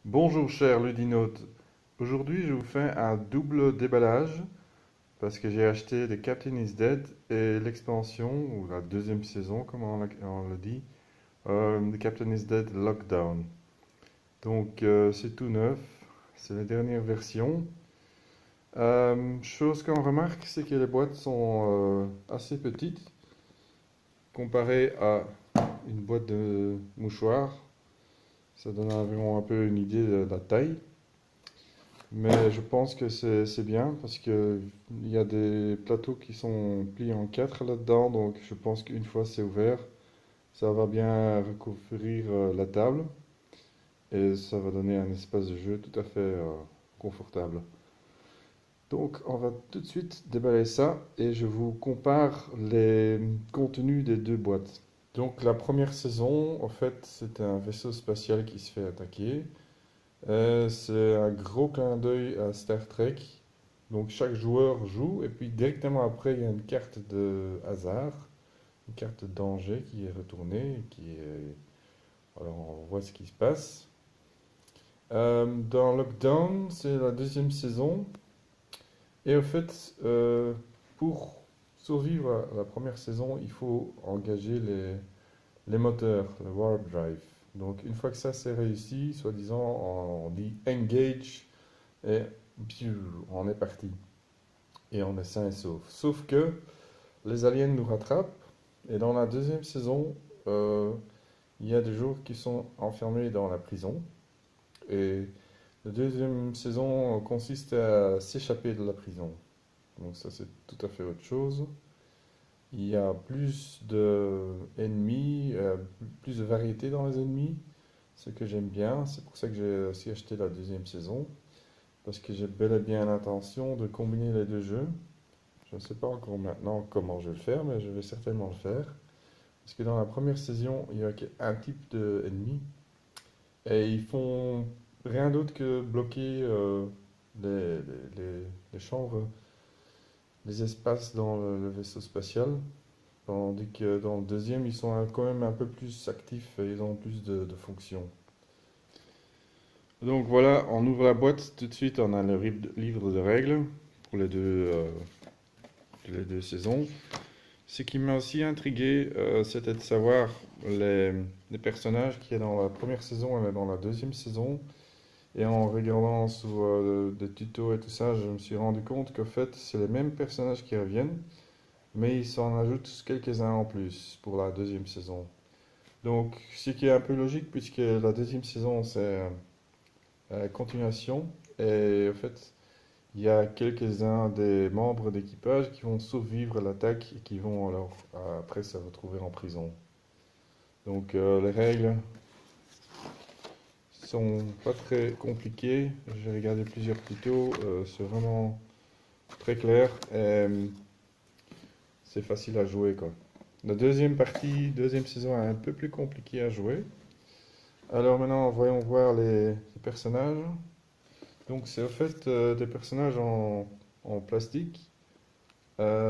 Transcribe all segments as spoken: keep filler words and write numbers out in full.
Bonjour chers ludinautes, aujourd'hui je vous fais un double déballage parce que j'ai acheté The Captain is Dead et l'expansion, ou la deuxième saison comme on, l'a- on le dit, euh, The Captain is Dead Lockdown. Donc euh, c'est tout neuf, c'est la dernière version. Euh, chose qu'on remarque, c'est que les boîtes sont euh, assez petites comparées à une boîte de mouchoirs. Ça donne environ un peu une idée de la taille. Mais je pense que c'est c'est bien parce que il y a des plateaux qui sont pliés en quatre là-dedans, donc je pense qu'une fois c'est ouvert, ça va bien recouvrir euh, la table et ça va donner un espace de jeu tout à fait euh, confortable. Donc on va tout de suite déballer ça et je vous compare les contenus des deux boîtes. Donc la première saison, en fait, c'est un vaisseau spatial qui se fait attaquer. Euh, c'est un gros clin d'œil à Star Trek. Donc chaque joueur joue et puis directement après il y a une carte de hasard, une carte de danger qui est retournée, qui est... Alors on voit ce qui se passe. Euh, dans Lockdown, c'est la deuxième saison et au fait, euh, pour survivre à la première saison, il faut engager les, les moteurs, le warp drive. Donc une fois que ça c'est réussi, soi-disant on dit engage et piou, on est parti. Et on est sain et sauf. Sauf que les aliens nous rattrapent. Et dans la deuxième saison, euh, il y a des jours qui sont enfermés dans la prison. Et la deuxième saison consiste à s'échapper de la prison. Donc ça c'est tout à fait autre chose. Il y a plus de ennemis, euh, plus de variété dans les ennemis, ce que j'aime bien. C'est pour ça que j'ai aussi acheté la deuxième saison, parce que j'ai bel et bien l'intention de combiner les deux jeux. Je ne sais pas encore maintenant comment je vais le faire, mais je vais certainement le faire. Parce que dans la première saison, il y a un type d'ennemi et ils font rien d'autre que bloquer euh, les, les- les- les chambres, les espaces dans le, le vaisseau spatial. Tandis que dans le deuxième, ils sont un- quand même un peu plus actifs et ils ont plus de, de fonctions. Donc voilà, on ouvre la boîte, tout de suite on a le rib- livre de règles pour les deux, euh, les deux saisons. Ce qui m'a aussi intrigué, euh, c'était de savoir les, les personnages qu'il y a dans la première saison et dans la deuxième saison. Et en regardant sur euh, des tutos et tout ça, je me suis rendu compte qu'en fait, c'est les mêmes personnages qui reviennent, mais ils s'en ajoutent quelques-uns en plus pour la deuxième saison. Donc, ce qui est un peu logique, puisque la deuxième saison, c'est euh, la continuation. Et en fait, il y a quelques-uns des membres d'équipage qui vont survivre à l'attaque et qui vont alors euh, après se retrouver en prison. Donc euh, les règles sont pas très compliquées. J'ai regardé plusieurs tutos, euh, c'est vraiment très clair et euh, c'est facile à jouer quoi. La deuxième partie, deuxième saison est un peu plus compliquée à jouer. Alors maintenant, voyons voir les, les personnages. Donc c'est en fait euh, des personnages en, en plastique. Euh,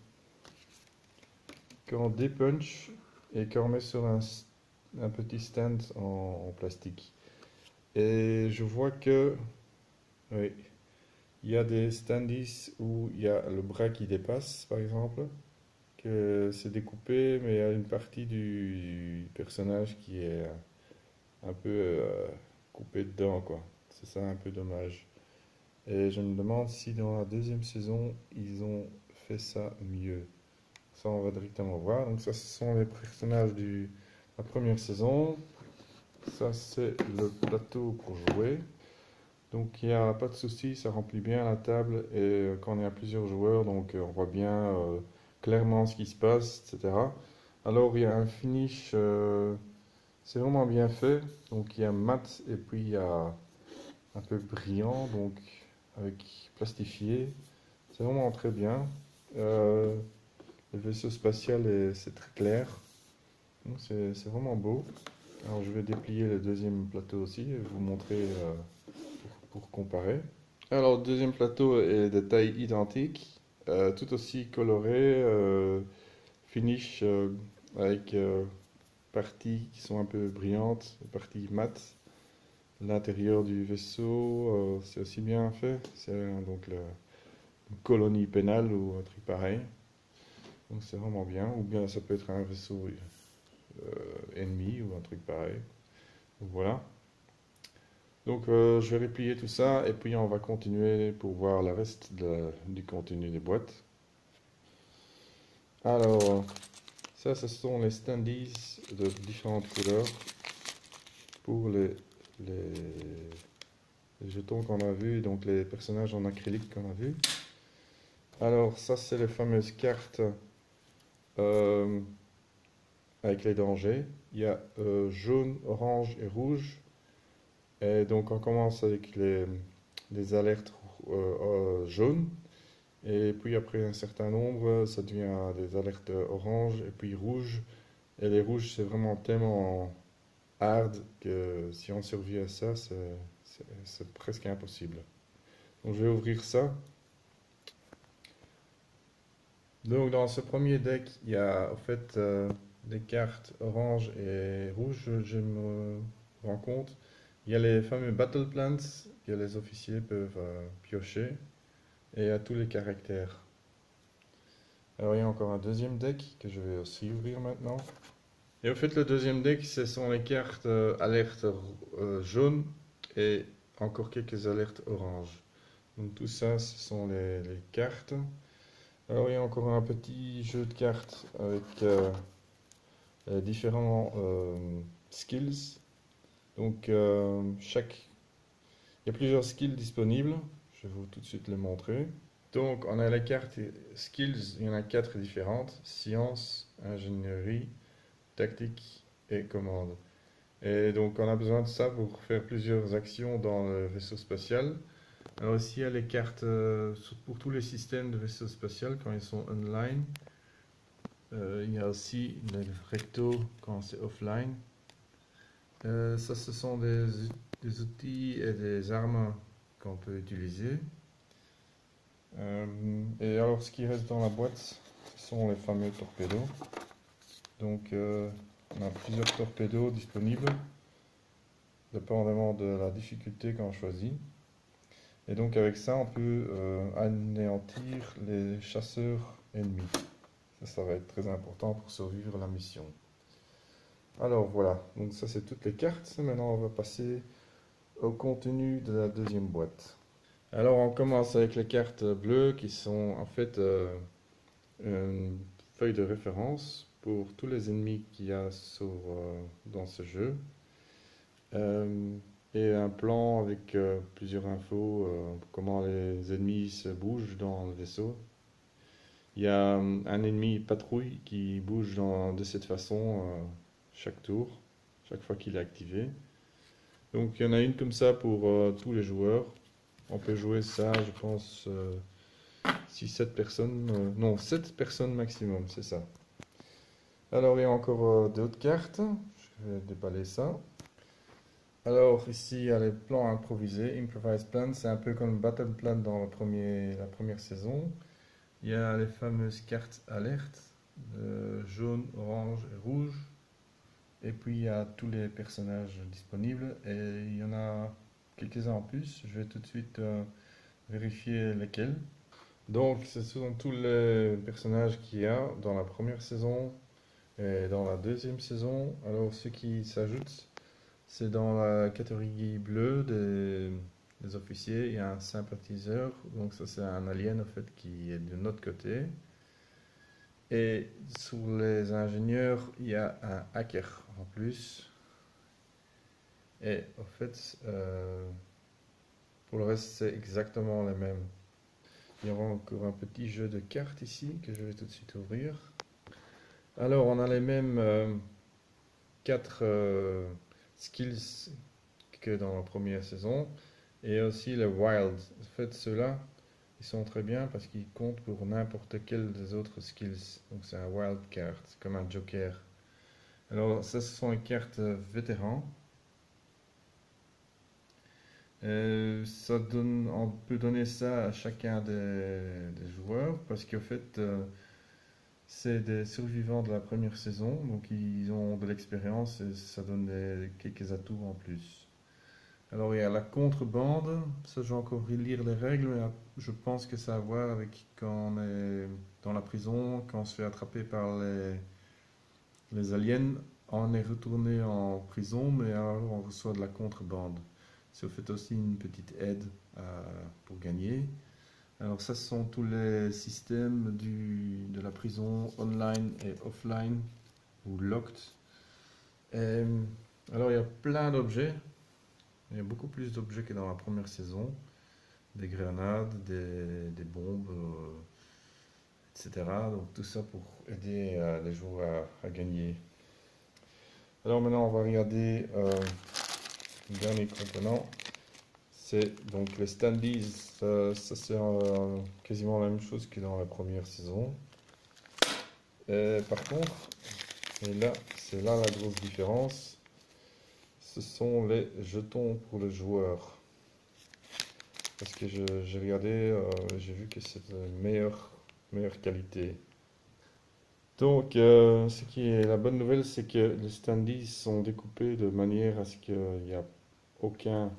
Qu'on dépunch et qu'on met sur un, un petit stand en, en plastique. Et je vois que, oui, il y a des standees où il y a le bras qui dépasse, par exemple, que c'est découpé, mais il y a une partie du, du personnage qui est un peu euh, coupée dedans, quoi. C'est ça un peu dommage. Et je me demande si dans la deuxième saison, ils ont fait ça mieux. Ça, on va directement voir. Donc ça, ce sont les personnages de la première saison. Ça, c'est le plateau pour jouer. Donc il n'y a pas de souci, ça remplit bien la table et euh, quand il y a plusieurs joueurs, donc euh, on voit bien euh, clairement ce qui se passe, et cetera. Alors il y a un finish, euh, c'est vraiment bien fait. Donc il y a mat et puis il y a un peu brillant, donc avec plastifié. C'est vraiment très bien. Euh, le vaisseau spatial, est- c'est très clair. Donc, C'est c'est vraiment beau. Alors je vais déplier le deuxième plateau aussi et vous montrer euh, pour, pour comparer. Alors le deuxième plateau est de taille identique, euh, tout aussi coloré, euh, finish euh, avec euh, parties qui sont un peu brillantes, parties mates. L'intérieur du vaisseau, euh, c'est aussi bien fait. C'est euh, donc la une colonie pénale ou un truc pareil. Donc c'est vraiment bien. Ou bien ça peut être un vaisseau euh, ennemi ou un truc pareil. Donc voilà. Donc euh, je vais replier tout ça et puis on va continuer pour voir le reste de- du contenu des boîtes. Alors, ça, ce sont les standees de différentes couleurs pour les, les, les jetons qu'on a vus, donc les personnages en acrylique qu'on a vus. Alors, ça, c'est les fameuses cartes euh, avec les dangers. Il y a euh, jaune, orange et rouge. Et donc, on commence avec les, les alertes euh, euh, jaunes. Et puis, après un certain nombre, ça devient des alertes orange et puis rouge. Et les rouges, c'est vraiment tellement hard que si on survit à ça, c'est c'est- c'est presque impossible. Donc, je vais ouvrir ça. Donc, dans ce premier deck, il y a en fait euh, des cartes orange et rouge, je me rends compte. Il y a les fameux Battle Plans que les officiers peuvent euh, piocher et il y a tous les caractères. Alors, il y a encore un deuxième deck que je vais aussi ouvrir maintenant. Et en fait, le deuxième deck, ce sont les cartes euh, alertes euh, jaunes et encore quelques alertes orange. Donc, tout ça, ce sont les, les cartes. Alors, il y a encore un petit jeu de cartes avec euh, euh, différents euh, skills. Donc, euh, chaque... il y a plusieurs skills disponibles. Je vais vous tout de suite les montrer. Donc, on a la carte skills, il y en a quatre différentes. Science, ingénierie, tactique et commande. Et donc, on a besoin de ça pour faire plusieurs actions dans le vaisseau spatial. Alors aussi, il y a les cartes euh, pour tous les systèmes de vaisseau spatial quand ils sont online. Euh, il y a aussi le recto quand c'est offline. Euh, ça, ce sont des, des outils et des armes qu'on peut utiliser. Euh, et alors, ce qui reste dans la boîte, ce sont les fameux torpédos. Donc, euh, on a plusieurs torpédos disponibles, dépendamment de la difficulté qu'on choisit. Et donc, avec ça, on peut euh, anéantir les chasseurs ennemis. Ça, ça va être très important pour survivre à la mission. Alors voilà, donc ça c'est toutes les cartes. Maintenant on va passer au contenu de la deuxième boîte. Alors on commence avec les cartes bleues qui sont en fait euh, une feuille de référence pour tous les ennemis qu'il y a sur, euh, dans ce jeu. Euh, et un plan avec euh, plusieurs infos, euh, comment les ennemis se bougent dans le vaisseau. Il y a euh, un ennemi patrouille qui bouge dans- de cette façon euh, chaque tour, chaque fois qu'il est activé. Donc il y en a une comme ça pour euh, tous les joueurs. On peut jouer ça, je pense, euh, six sept personnes. euh, non, sept personnes maximum, c'est ça. Alors il y a encore euh, d'autres cartes. Je vais déballer ça. Alors ici il y a les plans improvisés, improvised plan, c'est un peu comme battle plan dans le premier, la première saison. Il y a les fameuses cartes alertes, euh, jaune, orange et rouge. Et puis il y a tous les personnages disponibles et il y en a quelques-uns en plus. Je vais tout de suite euh, vérifier lesquels. Donc ce sont tous les personnages qu'il y a dans la première saison et dans la deuxième saison. Alors ceux qui s'ajoutent, c'est dans la catégorie bleue des, des officiers. Il y a un sympathiseur, donc ça c'est un alien en fait qui est de notre côté. Et sur les ingénieurs, il y a un hacker en plus. Et en fait, euh, pour le reste, c'est exactement les mêmes. Il y aura encore un petit jeu de cartes ici que je vais tout de suite ouvrir. Alors, on a les mêmes euh, quatre euh, skills que dans la première saison. Et aussi les wild. En fait, ceux-là, ils sont très bien parce qu'ils comptent pour n'importe quel des autres skills. Donc, c'est un wild card, comme un joker. Alors, ça, ce sont les cartes vétérans. Euh, ça donne, on peut donner ça à chacun des, des joueurs parce qu'en fait, euh, c'est des survivants de la première saison, donc ils ont de l'expérience et ça donne des- quelques atouts en plus. Alors il y a la contrebande, ça je vais encore relire les règles, mais euh, je pense que ça a à voir avec quand on est dans la prison, quand on se fait attraper par les, les aliens, on est retourné en prison, mais alors on reçoit de la contrebande. Si vous faites aussi une petite aide euh, pour gagner. Alors ça, ce sont tous les systèmes du, de la prison online et offline, ou locked. Et, alors il y a plein d'objets, il y a beaucoup plus d'objets que dans la première saison. Des grenades, des, des bombes, euh, et cetera. Donc tout ça pour aider euh, les joueurs à, à gagner. Alors maintenant, on va regarder euh, le dernier component. C'est donc les standees. Euh, ça c'est euh, quasiment la même chose que dans la première saison. Et par contre, et là, c'est là la grosse différence. Ce sont les jetons pour le joueur. Parce que j'ai regardé, euh, j'ai vu que c'est de meilleure, meilleure qualité. Donc, euh, ce qui est la bonne nouvelle, c'est que les standees sont découpés de manière à ce qu'il n'y a aucun,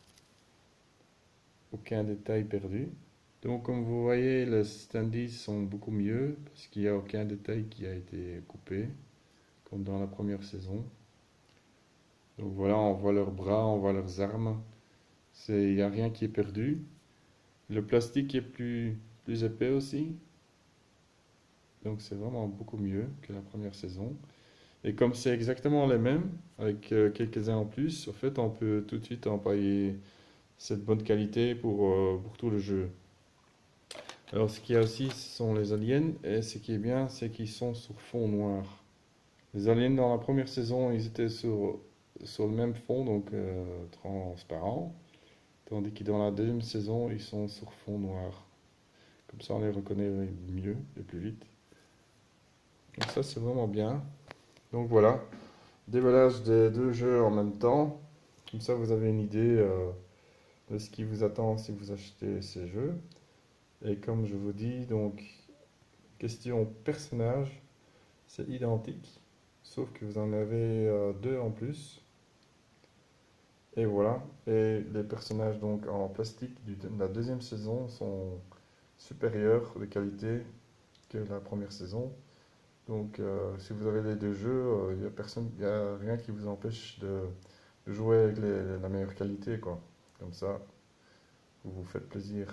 aucun détail perdu. Donc, comme vous voyez, les standees sont beaucoup mieux parce qu'il n'y a aucun détail qui a été coupé, comme dans la première saison. Donc voilà, on voit leurs bras, on voit leurs armes. Il n'y a rien qui est perdu. Le plastique est plus, plus épais aussi. Donc c'est vraiment beaucoup mieux que la première saison. Et comme c'est exactement les mêmes, avec euh, quelques-uns en plus, en fait, on peut tout de suite employer cette bonne qualité pour, euh, pour tout le jeu. Alors ce qu'il y a aussi, ce sont les aliens. Et ce qui est bien, c'est qu'ils sont sur fond noir. Les aliens dans la première saison, ils étaient sur, sur le même fond, donc euh, transparent. Tandis que dans la deuxième saison, ils sont sur fond noir. Comme ça, on les reconnaît mieux et plus vite. Donc ça, c'est vraiment bien. Donc voilà, déballage des deux jeux en même temps. Comme ça, vous avez une idée euh, de ce qui vous attend si vous achetez ces jeux. Et comme je vous dis, donc, question personnage, c'est identique. Sauf que vous en avez euh, deux en plus. Et voilà. Et les personnages donc en plastique du- de la deuxième saison sont supérieurs de qualité que la première saison. Donc, euh, si vous avez les deux jeux, il n'y a personne, y a rien qui vous empêche de, de jouer avec les- la meilleure qualité, quoi. Comme ça, vous vous faites plaisir.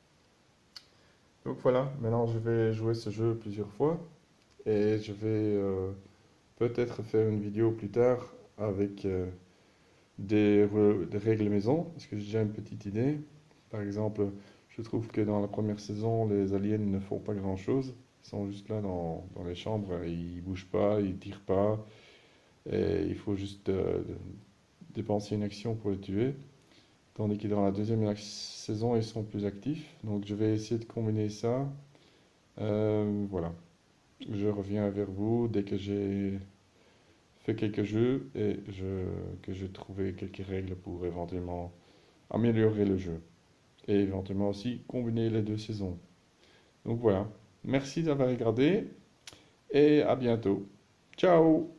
Donc voilà, maintenant je vais jouer ce jeu plusieurs fois et je vais euh, peut-être faire une vidéo plus tard avec euh, des, re- des règles maison, parce que j'ai déjà une petite idée. Par exemple, je trouve que dans la première saison, les aliens ne font pas grand-chose. Ils sont juste là dans, dans les chambres, ils bougent pas, ils tirent pas, et il faut juste euh, dépenser une action pour les tuer. Tandis que dans la deuxième ac- saison, ils sont plus actifs. Donc je vais essayer de combiner ça. Euh, voilà. Je reviens vers vous dès que j'ai fait quelques jeux et je, que j'ai trouvé quelques règles pour éventuellement améliorer le jeu. Et éventuellement aussi combiner les deux saisons. Donc voilà. Merci d'avoir regardé et à bientôt. Ciao!